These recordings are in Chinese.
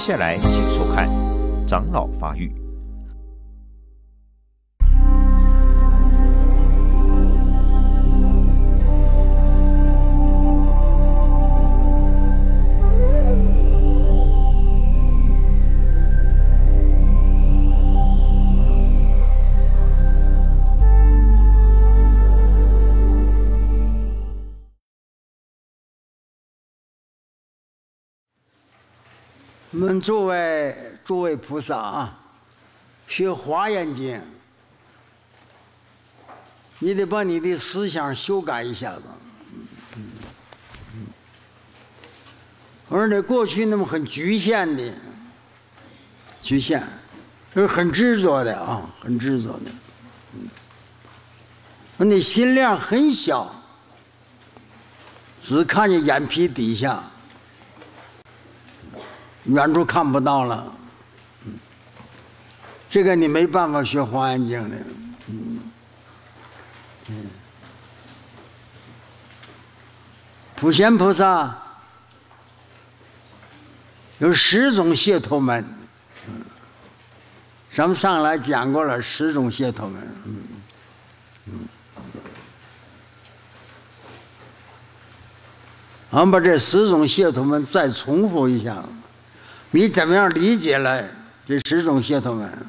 下来，请收看《长老发育》。 我们诸位菩萨啊，学《华严经》，你得把你的思想修改一下子。而且过去那么很局限的，就是很执着的啊，很执着的。你心量很小，只看见眼皮底下。远处看不到了，这个你没办法学《华严经》的，普贤菩萨有10种解脱门，咱们上来讲过了10种解脱门，我们把这10种解脱门再重复一下。你怎么样理解了这10种解脱门？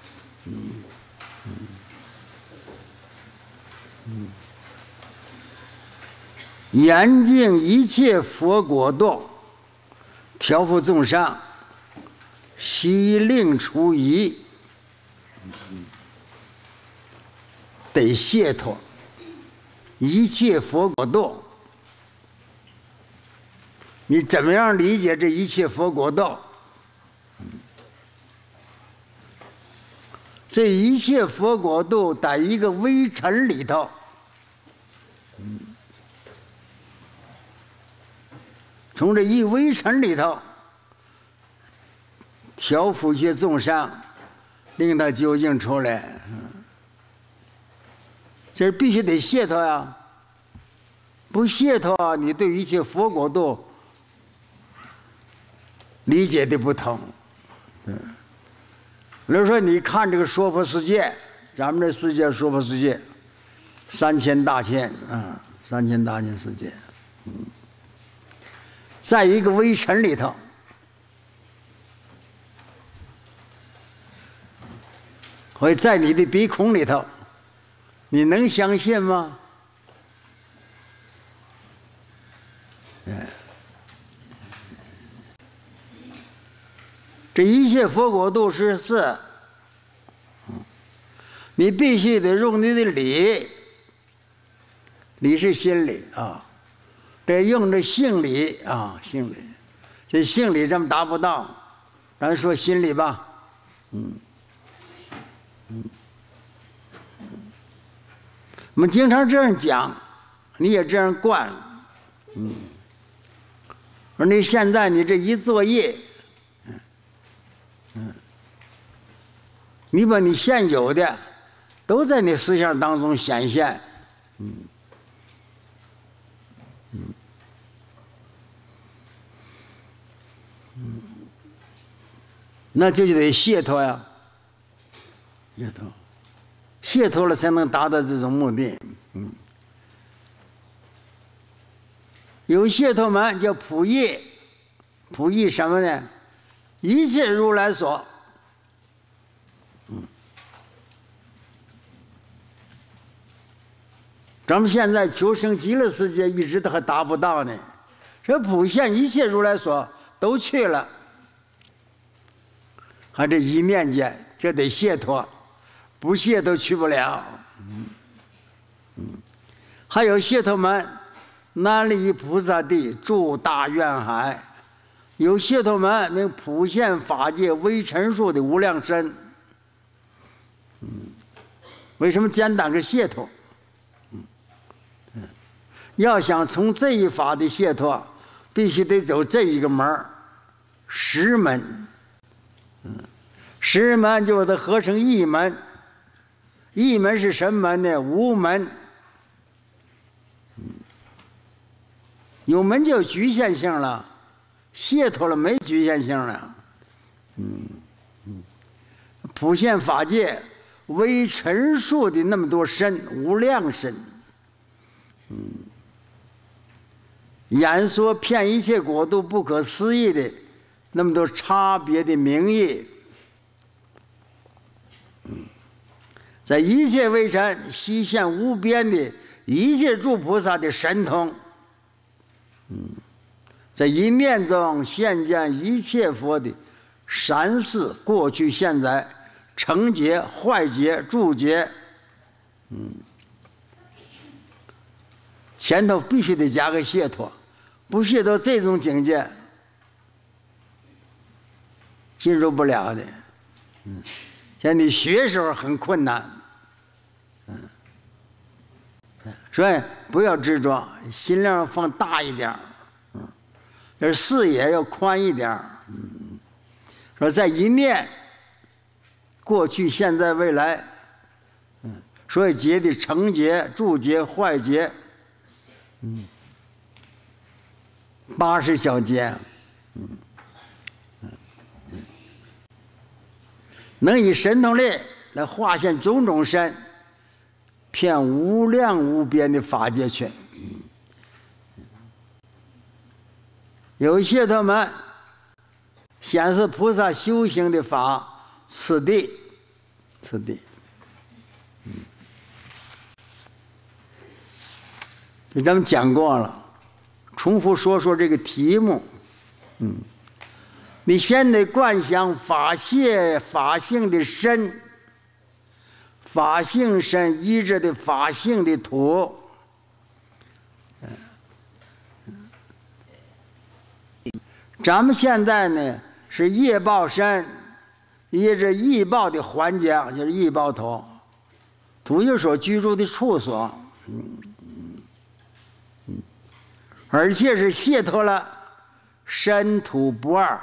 严净一切佛国度，调伏众生，悉令除疑，得解脱一切佛国度。你怎么样理解这一切佛国度？这一切佛国度在一个微尘里头，从这一微尘里头调伏一些众生，令他究竟出来，这必须得解脱呀！不解脱，你对一切佛国度理解的不同。比如说，你看这个娑婆世界，咱们这世界娑婆世界，3000大千啊，3000大千世界，在一个微尘里头，或者在你的鼻孔里头，你能相信吗？这一切佛国度是4，你必须得用你的理，理是心理啊，得用这性理啊，性理，这性理这么达不到，咱说心理吧，我们经常这样讲，你也这样惯，而你现在你这一作业。你把你现有的都在你思想当中显现，那这就得解脱呀，解脱了才能达到这种目的。有解脱门叫普义，普义什么呢？一切如来所。咱们现在求生极乐世界一直都还达不到呢，这普现一切如来所都去了，还这一念间，这得解脱，不解都去不了。还有解脱门，南无菩萨地住大愿海，有解脱门名普现法界微尘数的无量身。为什么简单个解脱？要想从这一法的解脱，必须得走这一个门儿，10门。10门就把它合成一门，一门是什么门呢？无门。有门就有局限性了，解脱了没局限性了。 普现法界为陈述的那么多身，无量身，演说骗一切国度不可思议的那么多差别的名义，在一切微尘悉现无边的一切诸菩萨的神通，在一念中现见一切佛的三世过去现在成劫坏劫住劫，前头必须得加个解脱，不解脱这种境界进入不了的。现在学时候很困难，所以不要执着，心量放大一点，这视野要宽一点。说在一念，过去、现在、未来，所以劫的成劫、住劫、坏劫，80小劫，能以神通力来化现种种身，遍无量无边的法界去。有些他们显示菩萨修行的法，此地，咱们讲过了，重复说这个题目。你先得观想法性的身，法性身依着的法性的土。咱们现在呢是业报身，依着业报的环境，就是业报土，土就是所居住的处所，而且是解脱了身土不二。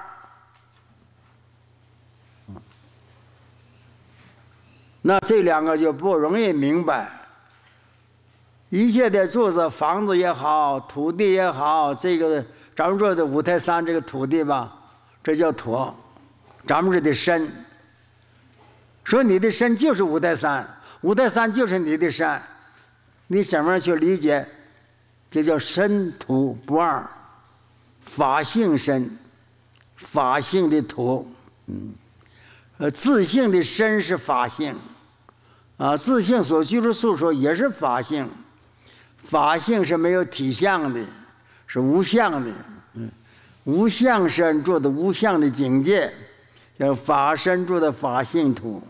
那这两个就不容易明白。一切的住子、房子也好，土地也好，这个咱们说的五台山这个土地吧，这叫土，咱们说的身。说你的身就是五台山，五台山就是你的山，你怎么去理解？这叫身土不二，法性身，法性的土，自性的身是法性，自性所居之处所也是法性，法性是没有体相的，是无相的，无相身住的无相的境界，叫法身住的法性土。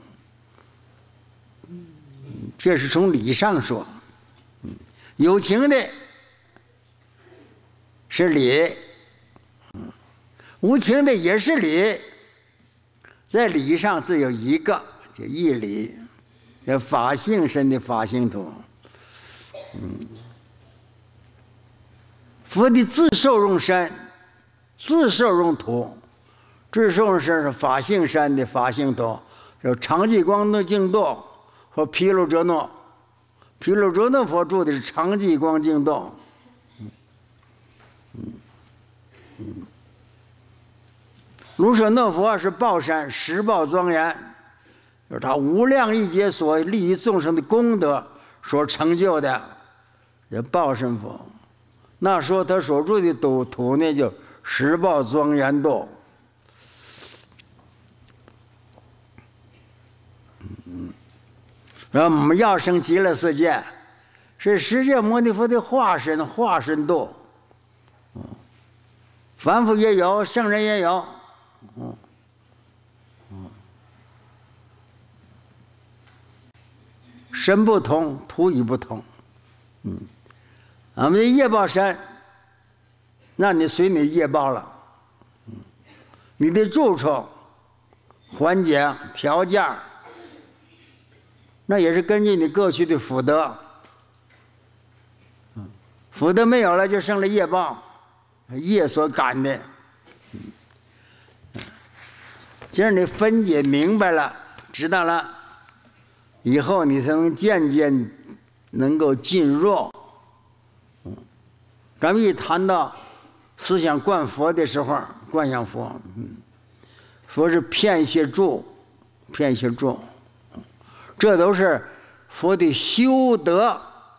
这是从理上说，有情的是理，无情的也是理，在理上只有一个，就一理，叫法性身的法性土。佛的自受用身，自受用土，自受用身是法性身的法性土，叫常寂光的净土和毗卢遮那。毗卢遮那佛住的是常寂光净土。卢舍那佛是报身，实报庄严，就是他无量一劫所利于众生的功德所成就的，也报身佛。那时候他所住的土呢，就实报庄严土。然后我们要生极乐世界，是释迦牟尼佛的化身土。凡夫也有，圣人也有。身不同，土亦不同。俺们的业报身，那你随你业报了。你的住处、环境、条件，那也是根据你过去的福德。福德没有了，就剩了业报，业所感的。今儿你分解明白了，知道了，以后你才能渐渐能够进入。咱们一谈到思想观佛的时候，观想佛， 佛是遍协助，遍协助，这都是佛的修德，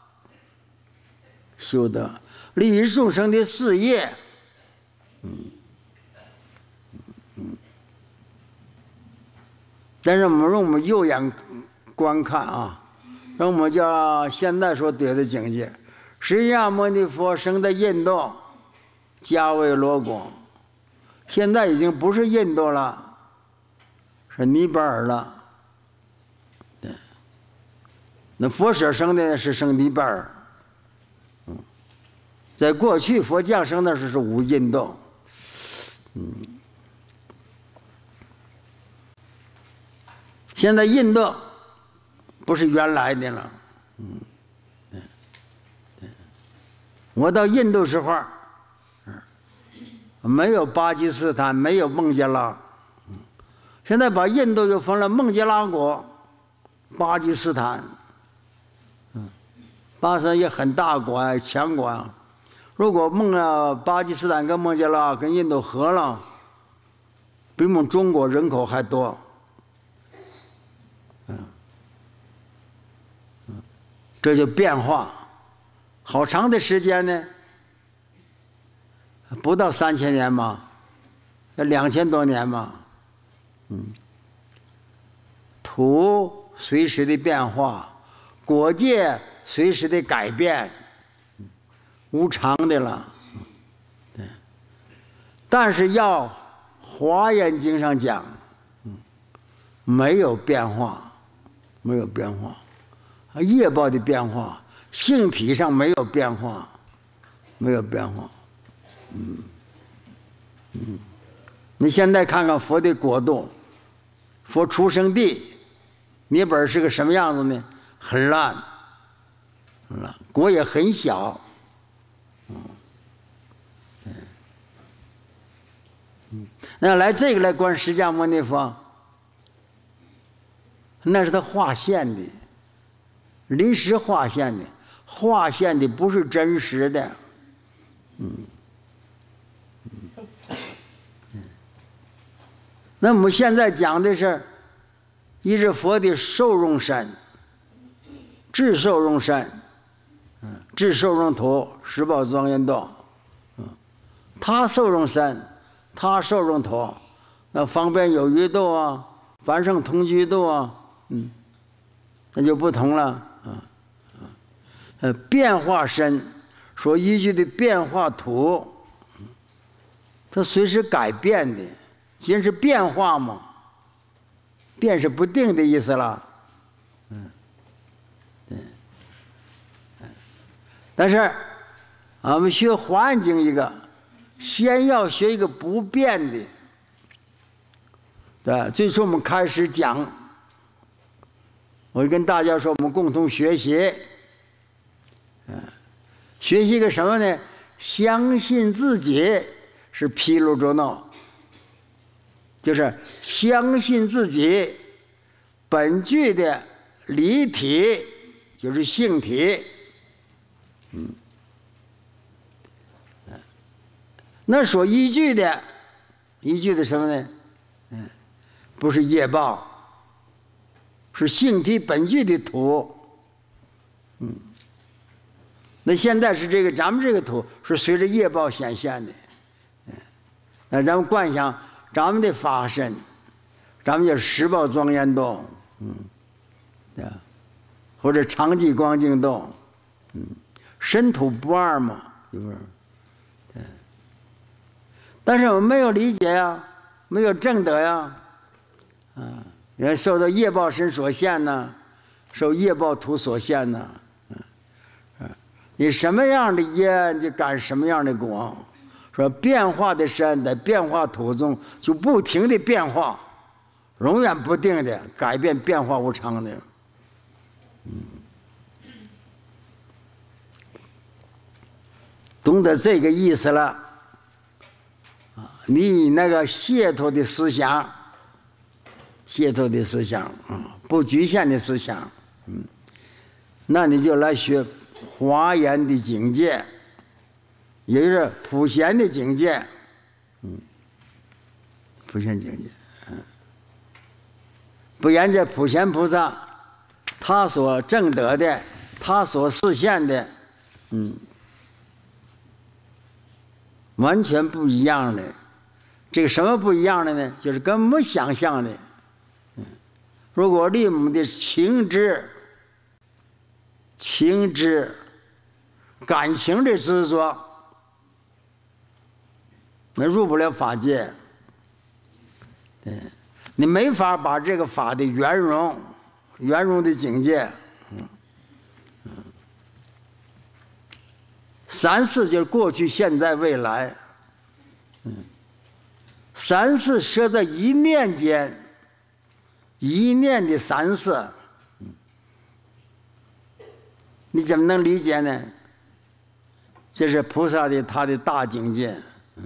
修德利益众生的事业。但是用我们右眼观看啊，让我们叫现在所得的境界，释迦牟尼佛生在印度，迦维罗国，现在已经不是印度了，是尼泊尔了。对，那佛所生的是生尼泊尔。在过去佛降生的时候是无印度。现在印度不是原来的了。我到印度时候，没有巴基斯坦，没有孟加拉，现在把印度又分了孟加拉国、巴基斯坦。巴基斯坦也很大国啊，强国啊。如果巴基斯坦跟孟加拉跟印度合了，比我们中国人口还多。这就变化，好长的时间呢，不到3000年嘛，要2000多年嘛。土随时的变化，国界随时的改变，无常的了。对，但是要《华严经》上讲，没有变化，没有变化。业报的变化，性体上没有变化，没有变化。你现在看看佛的国度，佛出生地，尼泊尔是个什么样子呢？很烂，很烂，国也很小。那来这个来观释迦牟尼佛，那是他划线的。临时划线的，划线的不是真实的。那我们现在讲的是，一是佛的受用身，智受用身，智受用土，十宝庄严度，他受用身，他受用土，那方便有余度啊，凡圣同居度啊，那就不同了。变化身所依据的变化土，它随时改变的，既然是变化嘛，变是不定的意思了。对。但是我们学《华严经》一个，先要学一个不变的。对，最初我们开始讲，我跟大家说，我们共同学习。学习一个什么呢？相信自己是毗卢遮那，就是相信自己本具的离体，就是性体。那所依据的什么呢？不是业报，是性体本具的土。那现在是这个，咱们这个土是随着业报显现的。那咱们观想咱们的法身，咱们叫十宝庄严度，对吧？或者常寂光净度，身土不二嘛，是不是？对。但是我们没有理解呀，没有证得呀，也受到业报身所限呢，受业报土所限呢。你什么样的业，你就感什么样的果。说变化的身在变化土中就不停的变化，永远不定的改变，变化无常的。懂得这个意思了，你那个解脱的思想，不局限的思想，那你就来学华严的境界，也就是普贤的境界，普贤境界。 不然这普贤菩萨，他所证得的，他所示现的，完全不一样的。这个什么不一样的呢？就是跟我们想象的。如果离我们的情知、感情的执着，那入不了法界。你没法把这个法的圆融的境界，三世就是过去、现在、未来，三世设在一念间，一念的三世，你怎么能理解呢？这是菩萨的他的大境界，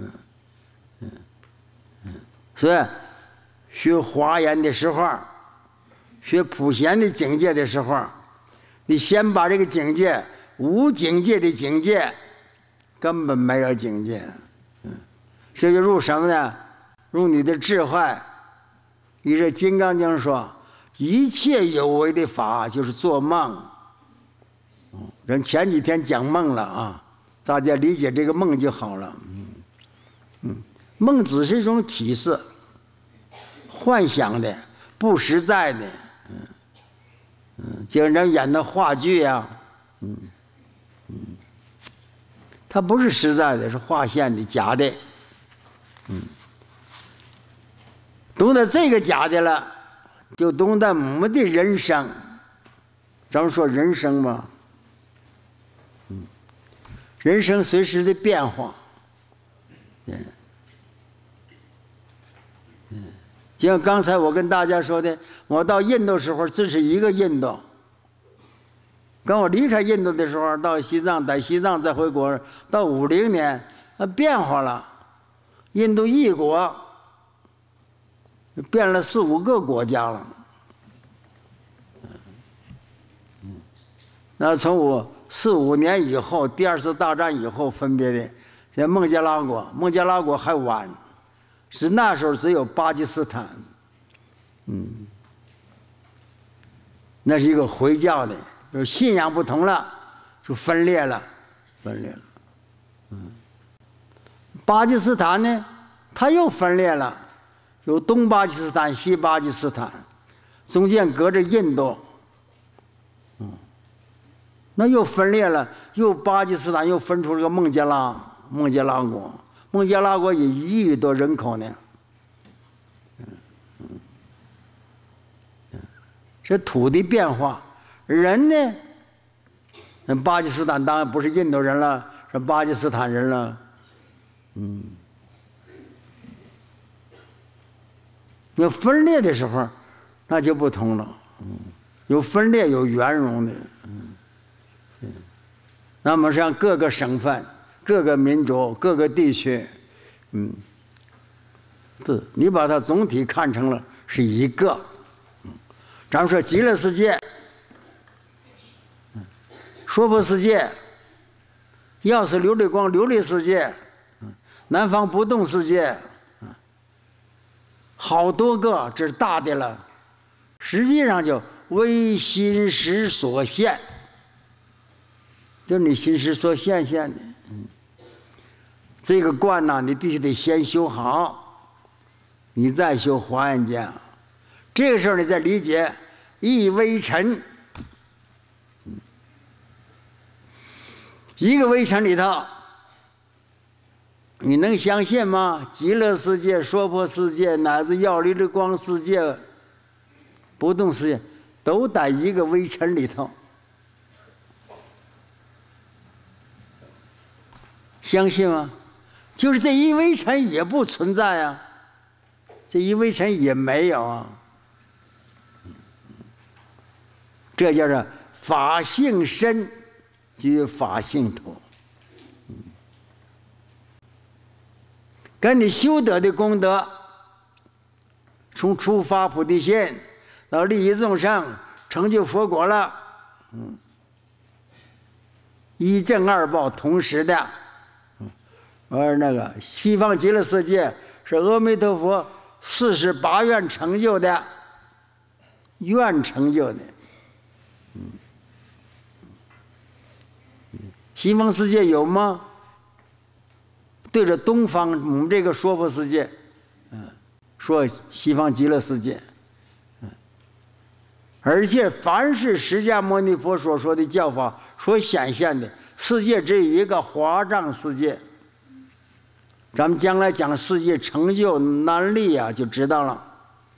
所以学华严的时候，学普贤的境界的时候，你先把这个境界，无境界的境界，根本没有境界，这就入什么呢？入你的智慧。你这《金刚经》说，一切有为的法就是做梦。人前几天讲梦了啊，大家理解这个梦就好了。梦只是一种体示，幻想的，不实在的。就人演的话剧啊，它不是实在的，是画现的，假的。懂得这个假的了，就懂得我们的人生。咱们说人生嘛，人生随时的变化。就像刚才我跟大家说的，我到印度时候，这是一个印度。跟我离开印度的时候，到西藏，在西藏再回国，到50年，变化了。印度一国变了4、5个国家了。那从4、5年以后，第2次大战以后分别的，像孟加拉国还晚。是那时候只有巴基斯坦，那是一个回教的，就是信仰不同了，就分裂了。巴基斯坦呢，它又分裂了，有东巴基斯坦、西巴基斯坦，中间隔着印度，那又分裂了，又巴基斯坦又分出了个孟加拉国。孟加拉国有1亿多人口呢，这土地变化，人呢，那巴基斯坦当然不是印度人了，是巴基斯坦人了，那分裂的时候，那就不同了，有分裂有圆融的，那么像各个省份。各个民族、各个地区，对，你把它总体看成了是一个。咱们说极乐世界、娑婆世界、药师琉璃光琉璃世界、南方不动世界，好多个，这是大的了。实际上就为心识所现，就是你心识所现的。这个观呢，你必须得先修好，你再修华严经。这个时候你再理解一微尘，一个微尘里头，你能相信吗？极乐世界、娑婆世界，乃至药琉璃光世界、不动世界，都在一个微尘里头。相信吗？就是这一微尘也不存在啊，这一微尘也没有啊。这叫做法性身，即法性土。跟你修得的功德，从初发菩提心到利益众生，成就佛果了，一正二报同时的。而那个西方极乐世界是阿弥陀佛48愿成就的， 愿成就的。西方世界有吗？对着东方，我们这个娑婆世界，说西方极乐世界，而且凡是释迦牟尼佛所说的教法所显现的世界，只有一个华藏世界。咱们将来讲世界成就难力啊，就知道了。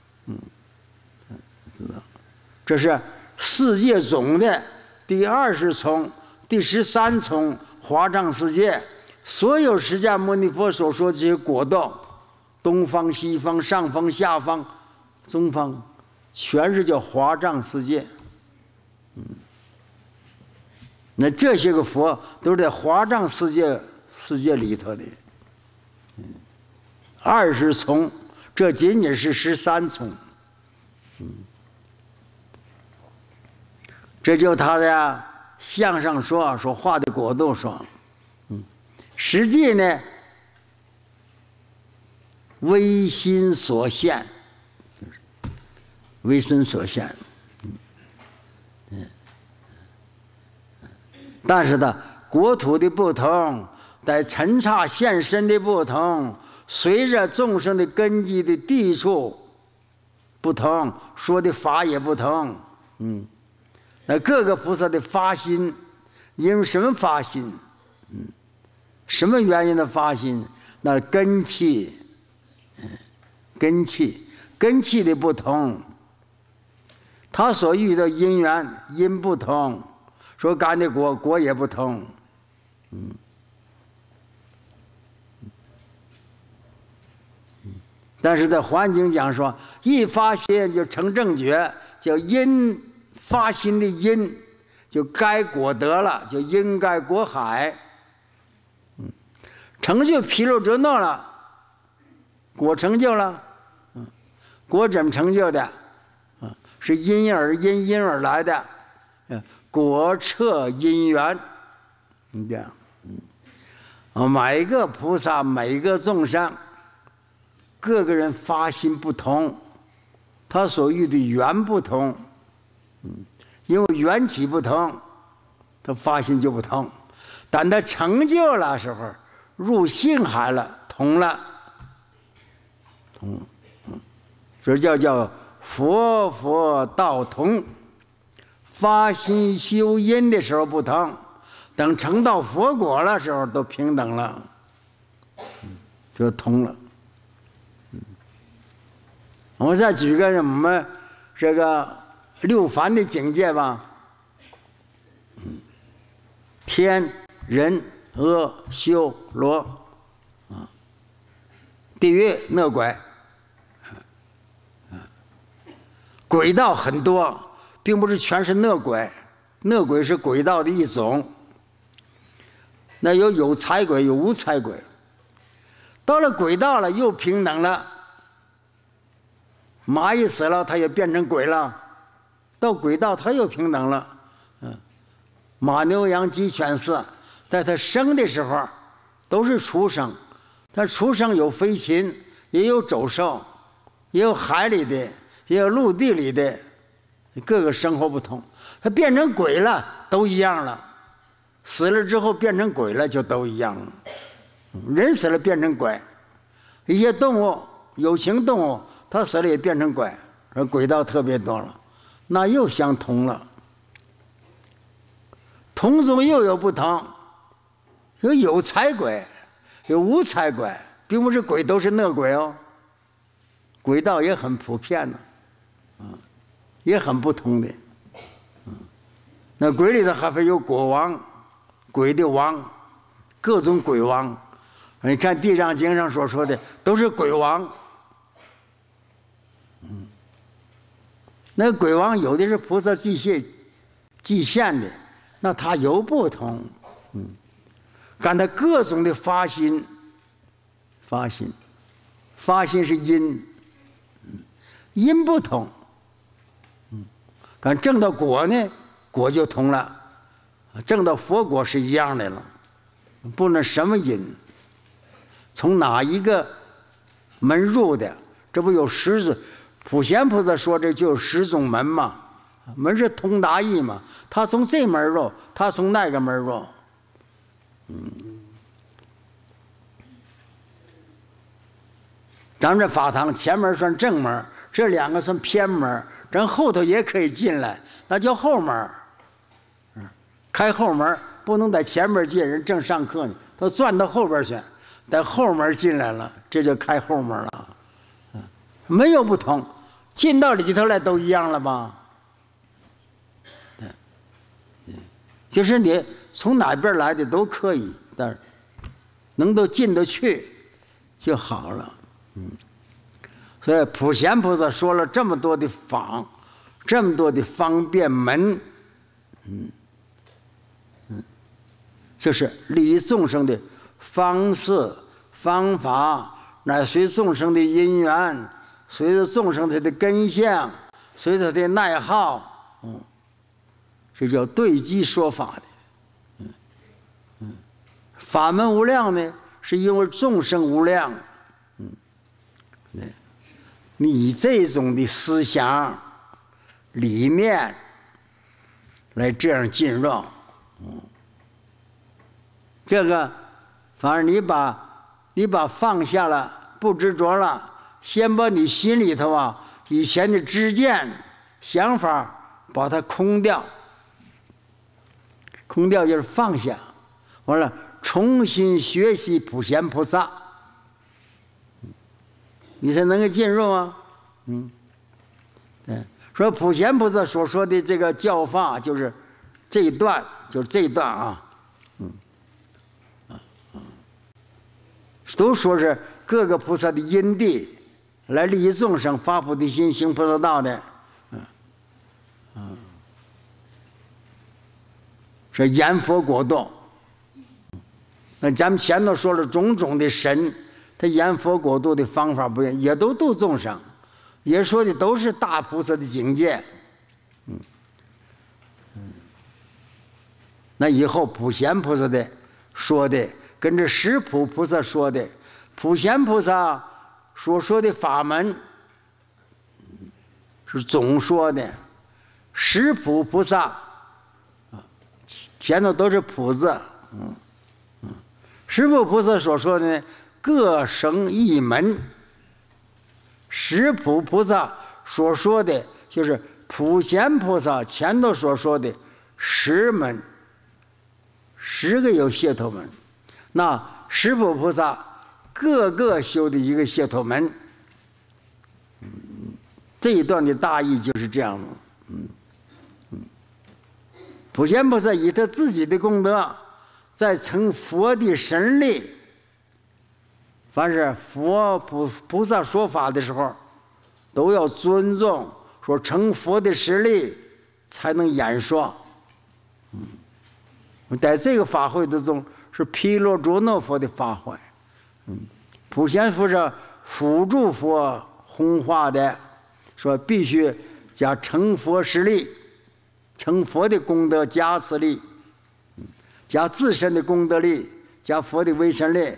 知道，这是世界总的第20重、第13重华藏世界。所有释迦牟尼佛所说这些果道，东方、西方、上方、下方、中方，全是叫华藏世界。那这些个佛都是在华藏世界里头的。20重，这仅仅是13重。这就他的相上说画的果度说，实际呢，唯心所现，唯心所现。但是呢，国土的不同，在尘刹现身的不同，随着众生的根基的地处不同，说的法也不同。那各个菩萨的发心，因为什么发心？什么原因的发心？那根器，根器的不同，他所遇的因缘因不同，说干的果也不同。但是在环境讲说，一发心就成正觉，叫因发心的因，就该果得了，就因该果海。成就毗卢遮那了，果成就了。果怎么成就的？是因而来的，果彻因缘。这样，每个菩萨，每个众生，各个人发心不同，他所遇的缘不同。因为缘起不同，他发心就不同。但他成就了时候，入性海了，同了，这叫佛道同。发心修因的时候不同，等成到佛果了时候都平等了，就同了。我再举个我们这个六凡的境界吧，天人阿修罗，地狱恶鬼，鬼道很多，并不是全是恶鬼，恶鬼是鬼道的一种。那有财鬼，有无财鬼。到了鬼道了，又平等了。蚂蚁死了，它也变成鬼了。到鬼道，它又平等了。马牛羊鸡犬饲，在它生的时候都是畜生。它畜生有飞禽，也有走兽，也有海里的，也有陆地里的，各个生活不同。它变成鬼了，都一样了。死了之后变成鬼了，就都一样了。人死了变成鬼，一些动物，有情动物，它死了也变成鬼，而鬼道特别多了，那又相同了。同中又有不同，有财鬼，有无财鬼，并不是鬼都是恶鬼哦。鬼道也很普遍的，也很不同的。那鬼里头还会有国王，鬼的王，各种鬼王。你看《地藏经》上所说的都是鬼王。那鬼王有的是菩萨祭现的，那他有不同。看他各种的发心是因，因不同。看证到果呢，果就同了，证到佛果是一样的了，不论什么因，从哪一个门入的，这不有10 普贤菩萨说这就是十宗门嘛，门是通达义嘛，他从这门入，他从那个门入。咱们这法堂前门算正门，这两个算偏门，咱后头也可以进来，那叫后门。开后门不能在前面进，人正上课呢，他钻到后边去，在后门进来了，这就开后门了。没有不同，进到里头来都一样了吧？就是你从哪边来的都可以，但是能够进得去就好了。所以普贤菩萨说了这么多的法，这么多的方便门，就是利益众生的方式、方法，乃随众生的因缘，随着众生他的根相，随着他的爱好，这叫对机说法的。法门无量呢，是因为众生无量。你这种的思想理念来这样进入，这个反而你把放下了，不执着了，先把你心里头以前的知见想法把它空掉，空掉就是放下，完了重新学习普贤菩萨，你才能够进入啊。对，说普贤菩萨所说的这个教法，就是这一段，都说是各个菩萨的因地，来利益众生，发菩提心，行菩萨道的，是言佛果度。那咱们前头说了种种的神，他言佛果度的方法不一样，也都度众生，也说的都是大菩萨的境界。那以后普贤菩萨的说的，跟着十普菩萨说的，普贤菩萨所说的法门是总说的，十普菩萨前头都是普字，十普菩萨所说的呢，各生一门。十普菩萨所说的就是普贤菩萨前头所说的10门，10个有解脱门。那十普菩萨各个修的一个解脱门。这一段的大意就是这样的。普贤菩萨以他自己的功德，在成佛的神力。凡是佛菩萨说法的时候，都要尊重，说成佛的实力才能演说。在这个法会之中，是毗罗遮那佛的法会。普贤菩萨辅助佛弘化的，说必须加成佛实力，成佛的功德加持力，加自身的功德力，加佛的威神力。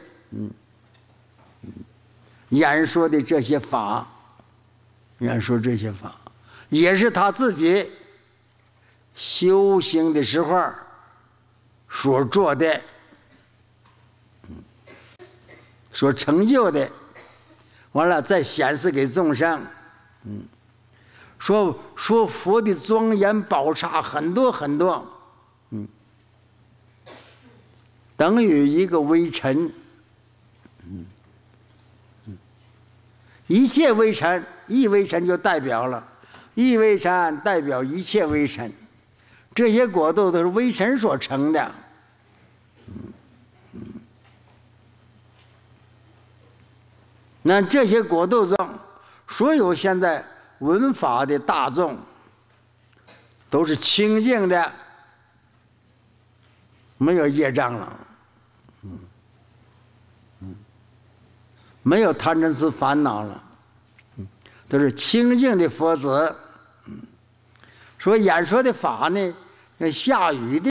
演说的这些法，也是他自己修行的时候所做的，所成就的，完了再显示给众生。说佛的庄严宝刹很多很多，等于一个微尘。一切微尘，一微尘就代表了，一微尘代表一切微尘，这些果度都是微尘所成的。那这些果度中，所有现在闻法的大众，都是清净的，没有业障了，没有贪嗔痴烦恼了，都是清净的佛子。说演说的法呢，像下雨的